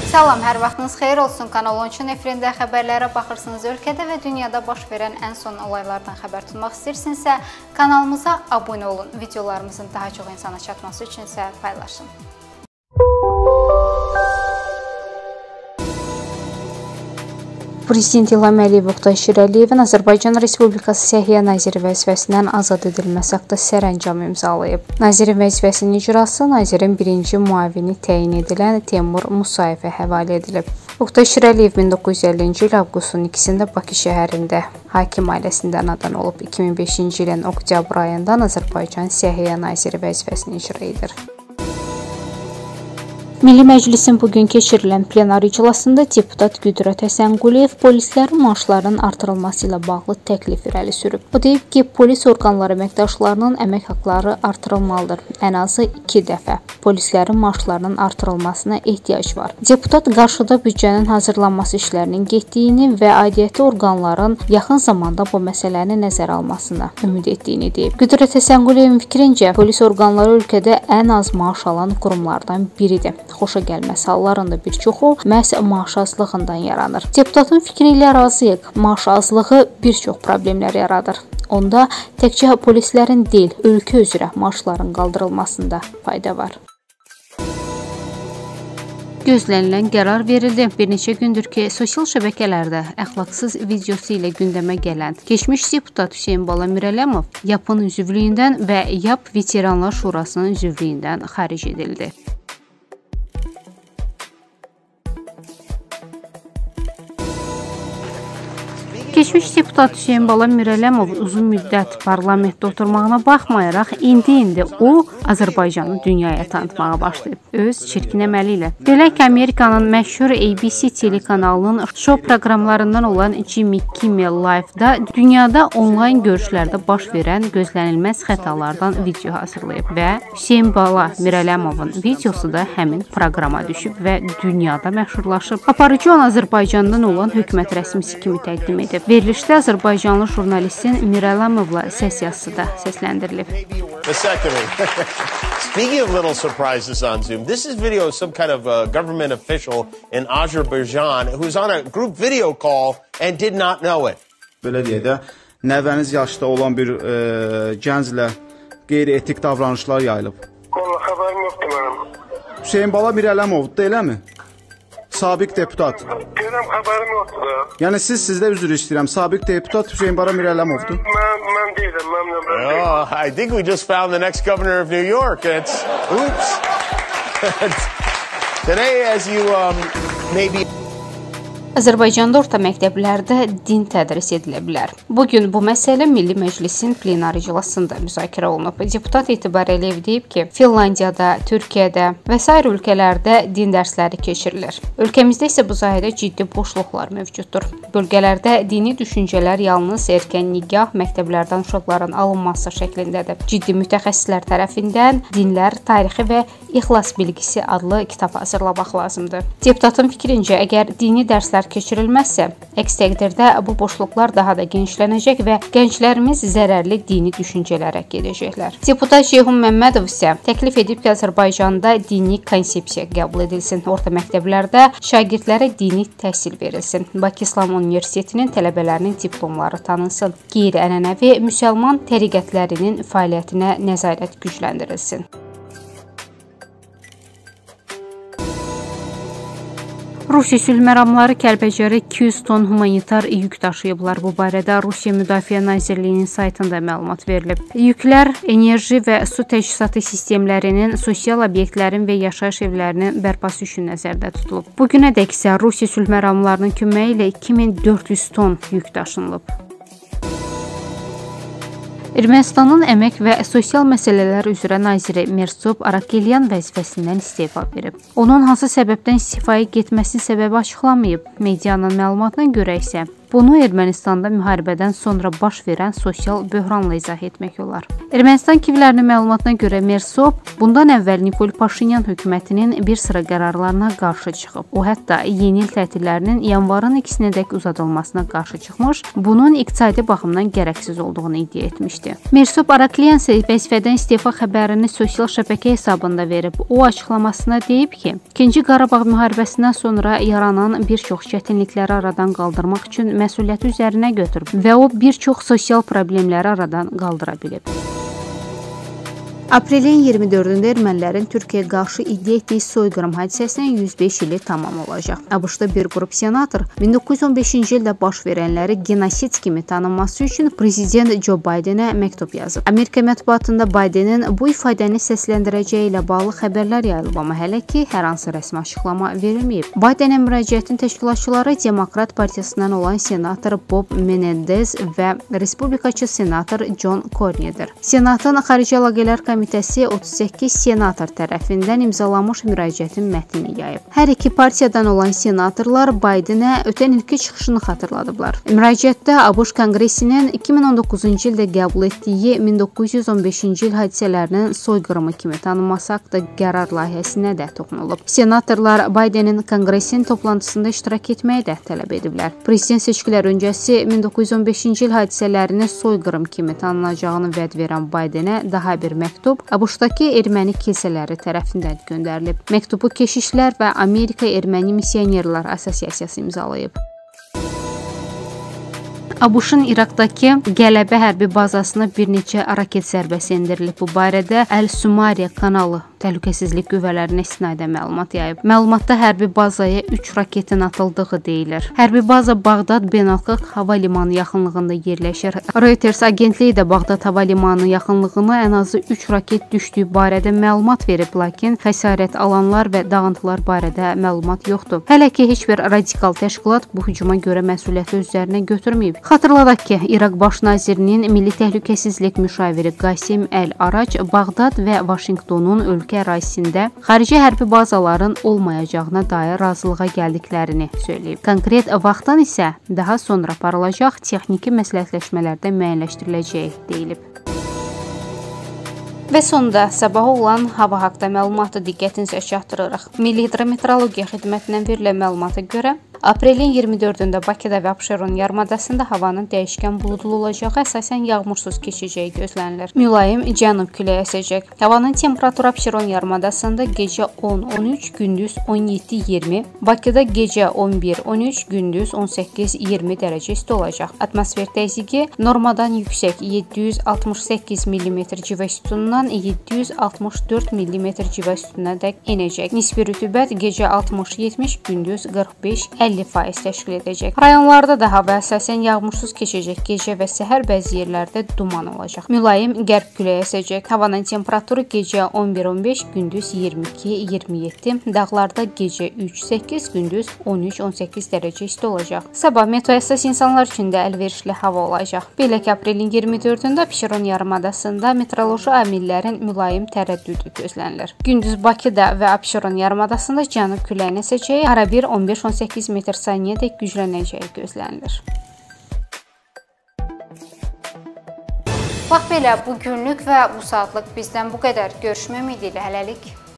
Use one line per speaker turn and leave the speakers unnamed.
Salam, hər vaxtınız xeyir olsun. Kanal 13-ün efirində xəbərlərə baxırsınız. Ölkədə və dünyada baş verən ən son olaylardan xəbər tutmaq istəyirsinizsə, kanalımıza abunə olun. Videolarımızın daha çox insana çatması üçün isə paylaşın. Prezident İlham Əliyev Oqtay Şirəliyevin Azərbaycan Respublikası Səhiyyə Naziri vəzifəsindən azad edilməsi haqda sərəncam imzalayıb. Nazirin vəzifəsinin icrası nazirin birinci müavini təyin edilən Teymur Musayevə həvalə edilib. Oqtay Şirəliyev 1950-ci il avqustun 2-də Bakı şəhərində hakim ailəsində anadan olub. 2005-ci ilin oktyabr ayından Azərbaycan Səhiyyə Naziri vəzifəsini icra edir. Milli Məclisin bugün keçirilən plenar iclasında deputat Qüdrət Həsənquliyev polislərin maaşlarının artırılması ilə bağlı təklif irəli sürüb. O deyib ki, polis orqanları əməkdaşlarının əmək haqqları artırılmalıdır. Ən azı 2 dəfə. Polislərin maaşlarının artırılmasına ehtiyac var. Deputat qarşıda büdcənin hazırlanması işlərinin getdiyini və aidiyyəti orqanların yaxın zamanda bu məsələni nəzərə almasına ümid etdiyini deyib. Qüdrət Həsənquliyevin fikrincə, polis orqanları ölkədə ən az maaş alan qurumlardan biridir. Xoşa gəlməz hallarında bir çoxu məhz maaş azlığından yaranır. Deputatın fikri ilə razıyıq. Maaş azlığı bir çox problemlər yaradır. Onda təkcə polislərin deyil, ölkə üzrə maaşların qaldırılmasında fayda var. Gözlənilən qərar verildi. Bir neçə gündür ki, sosial şəbəkələrdə əxlaqsız videosu ilə gündəmə gələn keçmiş deputat Hüseyn Bala Mirələmov YAP-ın üzvlüyündən və YAP Veteranlar Şurasının üzvlüyündən xaric edildi. Keçmiş deputat Hüseyn Bala Mirələmov uzun müddət parlamentdə oturmağına baxmayaraq, indi o Azərbaycanı dünyaya tanıtmağa başlayıb, öz çirkin əməli ilə. Belə ki, Amerikanın məşhur ABC telekanalının şou proqramlarından olan Jimmy Kimmel Live-da dünyada onlayn görüşlərdə baş verən gözlənilməz xətalardan video hazırlayıb və Hüseyn Bala Mirələmovun videosu da həmin proqrama düşüb və dünyada məşhurlaşıb. Aparıcı onu Azərbaycandan olan hökumət rəsmisi kimi təqdim edib. Verilişdə Azərbaycanlı jurnalistin Mirələmovla səs yazısı da səsləndirilib.
Speaking of little surprises on Zoom, this is video of some kind of government official in Azerbaijan who's on a group video call and did not know it.
Belə deyək də, nəvəniz yaşda olan bir gənclə qeyri-etik davranışlar yayılıb.
Vallahi xəbərim yoxdur mənim.
Hüseyn Bala Mirələmovdur, eləmi? Sabiq deputat.
Deyirəm, xəbərim yoxdur da.
Yəni sizdə üzr istəyirəm. Sabiq deputat Hüseyn Bala Mirələmovdur.
Mən deyirəm, mən deyirəm.
Oh, I think we just found the next governor of New York. It's oops. Today, as you maybe.
Azərbaycanda orta məktəblərdə din tədris edilə bilər. Bugün bu məsələ Milli Məclisin plenar iclasında müzakirə olunub. Deputat Etibar Əliyev deyib ki, Finlandiyada, Türkiyədə və sair ölkələrdə din dərsləri keçirilir. Ölkəmizdə isə bu sahədə ciddi boşluqlar mövcuddur. Bölgələrdə dini düşüncələr yalnız erkən nikah məktəblərdən uşaqların alınması şəklindədir. Ciddi mütəxəssislər tərəfindən Dinlər, Tarixi və İxlas Bilgisi adlı kitab hazırlamaq lazımdır. Deputatın fikrincə, əgər dini dərslər keçirilməzsə, əks təqdirdə bu boşluqlar daha da genişlənəcək və gənclərimiz zərərli dini düşüncələrə gedəcəklər. Deputat Ceyhun Məmmədov isə təklif edib ki, Azərbaycanda dini konsepsiya qəbul edilsin. Orta məktəblərdə şagirdlərə dini təhsil verilsin. Bakı İslam Universitetinin tələbələrinin diplomları tanınsın. Qeyri-ənənəvi müsəlman təriqətlərinin fəaliyyətinə nəzarət gücləndirilsin. Rusiya sülhməramları Kəlbəcərə 200 ton humanitar yük daşıyıblar. Bu barədə Rusiya Müdafiə Nazirliyinin saytında məlumat verilib. Yüklər enerji və su təchizatı sistemlərinin, sosial obyektlərin və yaşayış evlərinin bərpası üçün nəzərdə tutulub. Bugünədək isə Rusiya sülhməramlarının köməyi ilə 2400 ton yük daşınılıb. Ermənistanın əmək və sosial məsələlər üzrə naziri Mersob Arakelyan vəzifəsindən istefa verib. Onun hansı səbəbdən istifaya getməsinin səbəbi açıqlanmayıb. Medianın məlumatına görə isə Bunu Ermənistanda müharibədən sonra baş verən sosial böhranla izah etmək olar. Ermənistan kivlərinin məlumatına görə Mersop bundan əvvəl Nikol Paşinyan hökumətinin bir sıra qərarlarına qarşı çıxıb. O hətta yeni il tətillərinin yanvarın 2-nədək uzadılmasına qarşı çıxmış, bunun iqtisadi baxımdan gərəksiz olduğunu iddia etmişdi. Mersop Arakliyan isə vəzifədən istefa xəbərini sosial şəbəkə hesabında verib. O açıqlamasına deyib ki, 2-ci Qarabağ müharibəsindən sonra yaranan bir çox çətinlikləri aradan qaldırmaq üçün məsuliyyəti üzərinə götürüb və o bir çox sosial problemləri aradan qaldıra bilib. Aprelin 24-də ermənilərin Türkiyəyə qarşı iddia etdiyi soyqırım hadisəsinin 105 ili tamam olacaq. ABŞ-da bir qrup senator 1915-ci ildə baş verənləri genosid kimi tanınması üçün prezident Joe Bidenə məktub yazıb. Amerika mətbuatında Bidenin bu ifadəni səsləndirəcəyi ilə bağlı xəbərlər yayılıb, amma hələ ki hər hansı rəsmi açıqlama verilməyib. Bidenə müraciətin təşkilatçıları Demokrat Partiyasından olan senator Bob Menendez və Respublikaçı senator John Cornyn'dir. Senatın Xarici Əlaqələr Komitəsi 38 senator tərəfindən imzalanmış müraciətin mətnini yayıb. Hər iki partiyadan olan senatorlar Bidenə ötən ilki çıxışını xatırladıblar. Müraciətdə ABŞ Konqresinin 2019-cu ildə qəbul etdiyi 1915-ci il hadisələrinin soyqırımı kimi tanınması haqqında qərar layihəsinə də toxunulub. Senatorlar Bidenin Konqresin toplantısında iştirak etməyi də tələb ediblər. Prezident seçkiləri öncəsi 1915-ci il hadisələrini soyqırım kimi tanınacağını vəd verən Bidenə daha bir məktub ABŞ-dakı erməni kilsələri tərəfindən göndərilib. Məktubu Keşişlər və Amerika Erməni Missionerlər Assosiasiyası imzalayıb. ABŞ-ın İraqdakı Qələbə hərbi bazasına bir neçə raket zərbəsi endirilib. Bu barədə Əl-Sumariya kanalı təhlükəsizlik qüvvələrinə istinadən məlumat yayıb. Məlumatda hərbi bazaya 3 raketin atıldığı deyilir. Hərbi baza Bağdad Beynəlxalq Hava Limanı yaxınlığında yerləşir. Reuters agentliyi də Bağdad Hava Limanı yaxınlığına ən azı 3 raket düşdüyü barədə məlumat verib, lakin xəsarət alanlar və dağıntılar barədə məlumat yoxdur. Hələ ki heç bir radikal təşkilat bu hücuma görə məsuliyyəti özlərinə götürməyib. Xatırladaq ki, İraq Baş nazirinin Milli Təhlükəsizlik müşaviri Qasim Əl-Arac Bağdad və Vaşinqtonun ölkə ərazisində xarici hərbi bazaların olmayacağına dair razılığa gəldiklərini söyləyib. Konkret vaxtdan isə daha sonra aparılacaq texniki məsləhətləşmələrdə müəyyənləşdiriləcəyi deyilib. Və sonda sabah olan hava haqqında məlumatı diqqətinizə çatdırırıq. Milli Hidrometeorologiya Xidmətindən verilən məlumata görə aprelin 24-də Bakıda və Abşeron yarımadasında havanın dəyişkən buludlu olacağı, əsasən yağmursuz keçəcəyi gözlənilir. Mülayim cənub küləyi əsəcək. Havanın temperaturu Abşeron yarımadasında gecə 10-13, gündüz 17-20, Bakıda gecə 11-13, gündüz 18-20 dərəcə isti olacaq. Atmosfer təzyiqi normadan yüksək 768 mm civə sütunundan 764 mm civə sütununa dək enəcək. Nisbi rütubət gecə 60-70, gündüz 45-50% təşkil edəcək. Rayonlarda da hava əsasən yağmursuz keçəcək. Gecə və səhər bəzi yerlərdə duman olacaq. Mülayim qərb küləyi əsəcək. Havanın temperaturu gecə 11-15, gündüz 22-27, dağlarda gecə 3-8, gündüz 13-18 dərəcə isti olacaq. Sabah meteo əsas insanlar üçün də əlverişli hava olacaq. Belə ki, aprelin 24-də Abşeron yarımadasında meteoroloji amillərin mülayim tərəddüdü gözlənilir. Gündüz Bakıda və Abşeron yarımadasında cənub küləyin əsəcəyi, arabir 15-18 metr/saniyədək güclənəcəyi gözlənilir. Bax belə, bu günlük və bu saatlıq bizdən bu qədər. Görüşmək ümidi ilə hələlik.